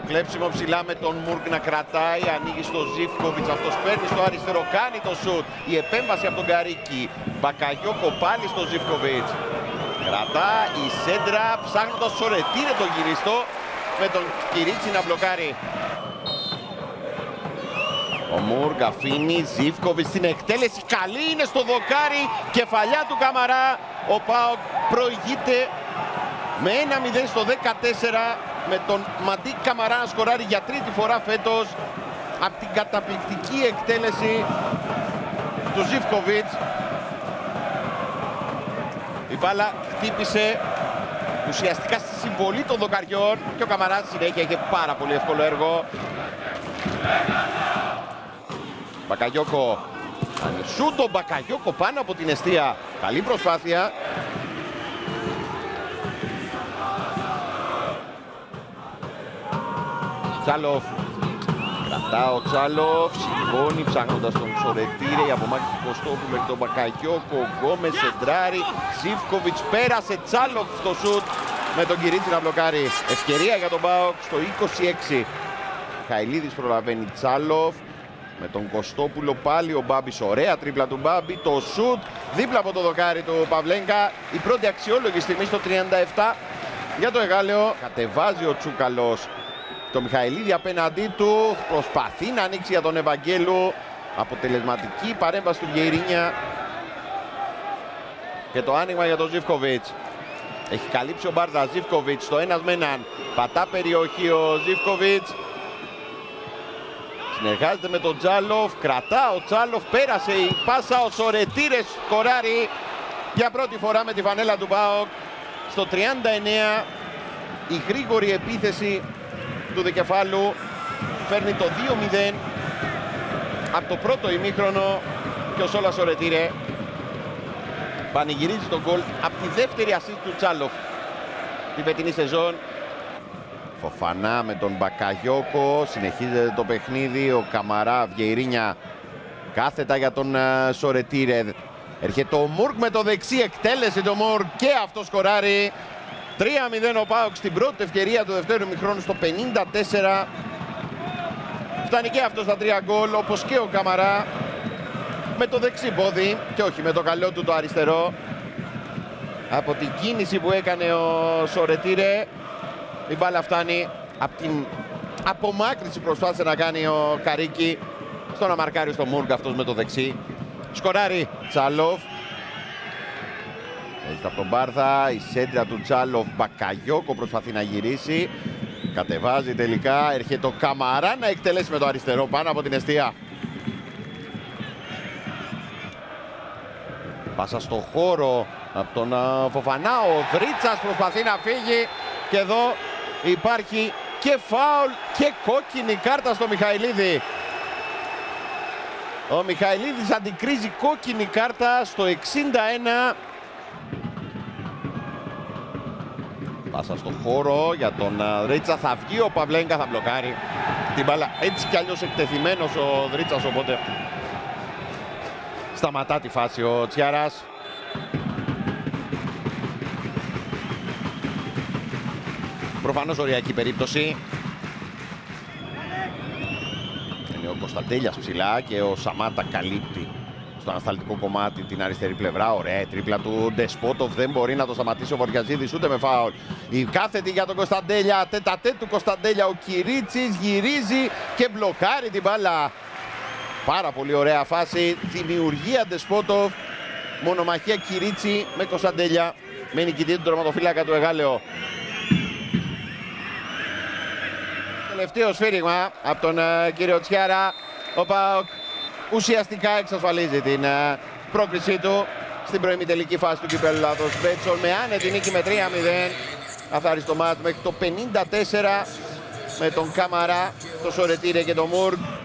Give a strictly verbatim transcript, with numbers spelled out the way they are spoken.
κλέψιμο ψηλά με τον Μουργκ να κρατάει, ανοίγει στο Ζίβκοβιτς, αυτός παίρνει στο αριστερό, κάνει το σουτ. Η επέμβαση από τον Καρίκη. Μπακαγιόκο πάλι στο Ζίβκοβιτς. Κρατά η σέντρα, ψάχνοντας Σορετήρε τον γυριστό, με τον Κυρίτσι να μπλοκάρει. Ο Μουργκ αφήνει, Ζίβκοβιτς στην εκτέλεση, καλή είναι στο δοκάρι, κεφαλιά του Καμαρά. Ο ΠΑΟΚ προηγείται με ένα μηδέν στο δεκατέσσερα, με τον Μαντί Καμαρά να σκοράρει για τρίτη φορά φέτος από την καταπληκτική εκτέλεση του Ζίβκοβιτς. Η μπάλα χτύπησε ουσιαστικά στη συμβολή των δοκαριών και ο Καμαράς συνέχεια είχε πάρα πολύ εύκολο έργο. Μπακαγιόκο, ανισού τον Μπακαγιόκο πάνω από την εστία. Καλή προσπάθεια. Τσάλοφ, κρατά ο Τσάλοφ, σηκώνει ψάχνοντας τον Σορετήρε, η απομάκρυνση του Κωστόπουλου με τον Μπακαγιόκο, Γκόμες, Σεντράρη, Ζίβκοβιτς πέρασε, Τσάλοφ στο σουτ με τον Κυρίτσι να μπλοκάρει. Ευκαιρία για τον ΠΑΟΚ στο είκοσι έξι. Χαηλίδης προλαβαίνει Τσάλοφ, με τον Κωστόπουλο πάλι ο Μπάμπης, ωραία τρίπλα του Μπάμπη, το σουτ δίπλα από το δοκάρι του Παυλέγκα. Η πρώτη αξιόλογη στιγμή στο τριάντα επτά για το Εγάλεο. Κατεβάζει ο Τσούκαλος το Μιχαηλίδη απέναντί του, προσπαθεί να ανοίξει για τον Ευαγγέλου. Αποτελεσματική παρέμβαση του Βιερίνια και το άνοιγμα για τον Ζίβκοβιτς. Έχει καλύψει ο Μπάρδα, Ζίβκοβιτς το ένας με έναν, πατά περιοχή ο Ζίβκοβιτς. Συνεργάζεται με τον Τσάλοφ, κρατά ο Τσάλοφ, πέρασε η πάσα, ο Σορετήρες σκοράρει για πρώτη φορά με τη φανέλα του ΠΑΟΚ στο τριάντα εννέα. Η γρήγορη επίθεση του Δικεφάλου φέρνει το δύο μηδέν από το πρώτο ημίχρονο και ο Σόλας Σορετήρε πανηγυρίζει τον γκολ από τη δεύτερη ασίστ του Τσάλοφ την φετινή σεζόν. Φοφανά με τον Μπακαγιόκο, συνεχίζεται το παιχνίδι, ο Καμαρά, Βιερίνια κάθετα για τον uh, Σορετήρε. Έρχεται ο Μουργκ με το δεξί, εκτέλεση το Μουργκ και αυτό σκοράρει. τρία μηδέν ο ΠΑΟΚ στην πρώτη ευκαιρία του δευτέρου ημιχρόνου στο πενήντα τέσσερα. Φτάνει και αυτό στα τρία γκολ, όπως και ο Καμαρά, με το δεξί πόδι και όχι με το καλό του το αριστερό. Από την κίνηση που έκανε ο Σορετήρε, η μπάλα φτάνει από την απομάκρυνση προσπάθησε να κάνει ο Καρίκη στο να μαρκάρει στο Μουργκ, αυτός με το δεξί. Σκοράρει Τσάλοφ. Έχει από τον Μπάρθα, η σέντρα του Τσάλοφ, Μπακαγιόκο προσπαθεί να γυρίσει. Κατεβάζει τελικά, έρχεται ο Καμαρά να εκτελέσει με το αριστερό πάνω από την εστία. Πάσα στο χώρο από τον Φοφανά, ο Δρίτσας προσπαθεί να φύγει και εδώ υπάρχει και φάουλ και κόκκινη κάρτα στο Μιχαηλίδη. Ο Μιχαηλίδης αντικρίζει κόκκινη κάρτα στο εξήντα ένα. Πάσα στο χώρο για τον Δρίτσα, θα βγει ο Παυλέγκα, θα μπλοκάρει την μπάλα. Έτσι κι αλλιώς εκτεθειμένος ο Δρίτσας, οπότε σταματά τη φάση ο Τσιάρας. Προφανώς οριακή περίπτωση. Είναι ο Κωνσταντέλιας ψηλά και ο Σαμάτα καλύπτει στο ανασταλτικό κομμάτι την αριστερή πλευρά. Ωραία, η τρίπλα του Ντεσπότοφ, δεν μπορεί να το σταματήσει ο Βοριαζίδης ούτε με φάουλ. Η κάθετη για τον Κωνσταντέλια, τέτα-τέτ του Κωνσταντέλια, ο Κυρίτσης γυρίζει και μπλοκάρει την μπάλα. Πάρα πολύ ωραία φάση, δημιουργία Ντεσπότοφ, μονομαχία Κυρίτσι με Κωνσταντέλια, με νικητή του τερματοφύλακα του Εγάλεο. Τελευταίο σφύριγμα από τον uh, κύριο Τσιάρα. Ο ΠΑΟΚ ουσιαστικά εξασφαλίζει την uh, πρόκρισή του στην προημιτελική φάση του κυπέλλου Λάθος Μπέτσον με άνετη νίκη με τρία μηδέν. Καθάριστο το μάτς μέχρι το πενήντα τέσσερα με τον Καμαρά, το Σορετήρε και τον Μουργκ